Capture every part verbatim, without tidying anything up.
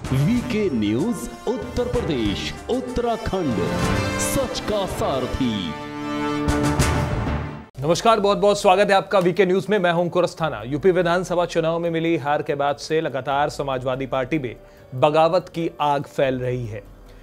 VK news Uttar Pradesh Uttarakhand, सच का सारथी। नमस्कार, बहुत बहुत स्वागत है आपका वीके न्यूज में। मैं हूं अंकुर अस्थाना। यूपी विधानसभा चुनाव में मिली हार के बाद से लगातार समाजवादी पार्टी में बगावत की आग फैल रही है।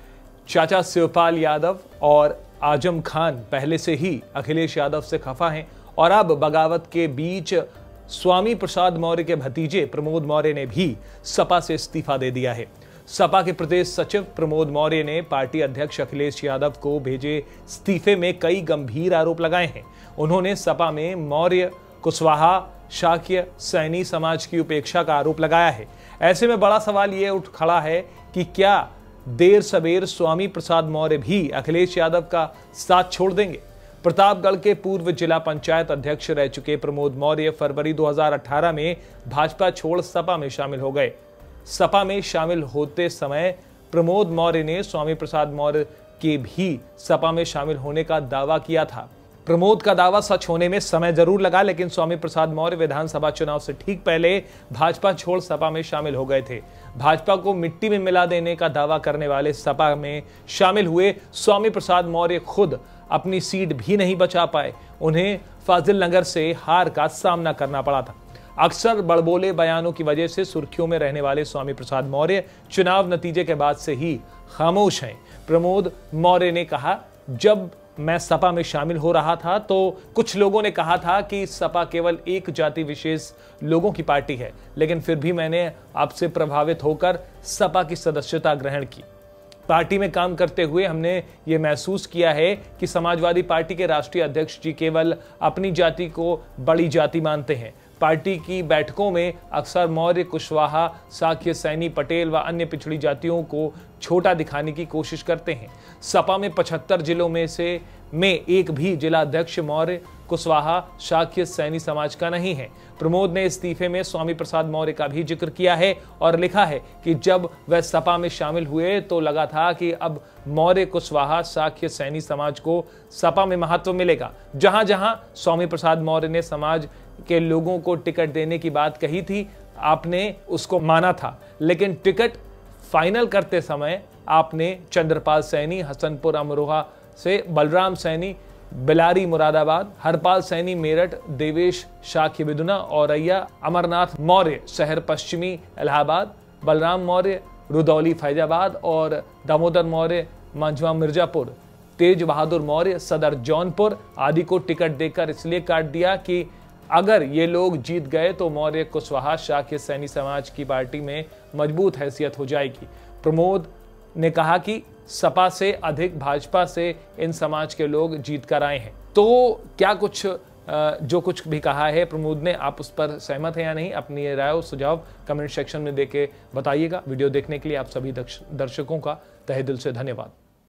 चाचा शिवपाल यादव और आजम खान पहले से ही अखिलेश यादव से खफा हैं और अब बगावत के बीच स्वामी प्रसाद मौर्य के भतीजे प्रमोद मौर्य ने भी सपा से इस्तीफा दे दिया है। सपा के प्रदेश सचिव प्रमोद मौर्य ने पार्टी अध्यक्ष अखिलेश यादव को भेजे इस्तीफे में कई गंभीर आरोप लगाए हैं। उन्होंने सपा में मौर्य, कुशवाहा, शाक्य, सैनी समाज की उपेक्षा का आरोप लगाया है। ऐसे में बड़ा सवाल यह उठ खड़ा है कि क्या देर सवेर स्वामी प्रसाद मौर्य भी अखिलेश यादव का साथ छोड़ देंगे। प्रतापगढ़ के पूर्व जिला पंचायत अध्यक्ष रह चुके प्रमोद मौर्य फरवरी दो हज़ार अठारह में भाजपा छोड़ सपा में शामिल हो गए। सपा में शामिल होते समय प्रमोद मौर्य ने स्वामी प्रसाद मौर्य के भी सपा में शामिल होने का दावा किया था। प्रमोद का दावा सच होने में समय जरूर लगा, लेकिन स्वामी प्रसाद मौर्य विधानसभा चुनाव से ठीक पहले भाजपा छोड़ सपा में शामिल हो गए थे। भाजपा को मिट्टी में मिला देने का दावा करने वाले सपा में शामिल हुए स्वामी प्रसाद मौर्य खुद अपनी सीट भी नहीं बचा पाए। उन्हें फाजिल नगर से हार का सामना करना पड़ा था। अक्सर बड़बोले बयानों की वजह से सुर्खियों में रहने वाले स्वामी प्रसाद मौर्य चुनाव नतीजे के बाद से ही खामोश हैं। प्रमोद मौर्य ने कहा, जब मैं सपा में शामिल हो रहा था तो कुछ लोगों ने कहा था कि सपा केवल एक जाति विशेष लोगों की पार्टी है, लेकिन फिर भी मैंने आपसे प्रभावित होकर सपा की सदस्यता ग्रहण की। पार्टी में काम करते हुए हमने ये महसूस किया है कि समाजवादी पार्टी के राष्ट्रीय अध्यक्ष जी केवल अपनी जाति को बड़ी जाति मानते हैं। पार्टी की बैठकों में अक्सर मौर्य, कुशवाहा, शाक्य, सैनी, पटेल व अन्य पिछड़ी जातियों को छोटा दिखाने की कोशिश करते हैं। सपा में पचहत्तर जिलों में से में एक भी जिला अध्यक्ष मौर्य, कुशवाहा, शाक्य, सैनी समाज का नहीं है। प्रमोद ने इस्तीफे में स्वामी प्रसाद मौर्य का भी जिक्र किया है और लिखा है कि जब वह सपा में शामिल हुए तो लगा था कि अब मौर्य, कुशवाहा, शाक्य, सैनी समाज को सपा में महत्व मिलेगा। जहां जहां स्वामी प्रसाद मौर्य ने समाज के लोगों को टिकट देने की बात कही थी, आपने उसको माना था, लेकिन टिकट फाइनल करते समय आपने चंद्रपाल सैनी, हसनपुर अमरोहा से बलराम सैनी, बिलारी मुरादाबाद, हरपाल सैनी मेरठ, देवेश शाक्य विदुना, औरैया, अमरनाथ मौर्य शहर पश्चिमी इलाहाबाद, बलराम मौर्य रुदौली फैजाबाद और दामोदर मौर्य मंझवा मिर्जापुर, तेज बहादुर मौर्य सदर जौनपुर आदि को टिकट देकर इसलिए काट दिया कि अगर ये लोग जीत गए तो मौर्य, कुशवाहा, शाक्य, सैनी समाज की पार्टी में मजबूत हैसियत हो जाएगी। प्रमोद ने कहा कि सपा से अधिक भाजपा से इन समाज के लोग जीत कर आए हैं। तो क्या कुछ जो कुछ भी कहा है प्रमोद ने, आप उस पर सहमत हैं या नहीं? अपनी राय और सुझाव कमेंट सेक्शन में देके बताइएगा। वीडियो देखने के लिए आप सभी दर्शकों का तहे दिल से धन्यवाद।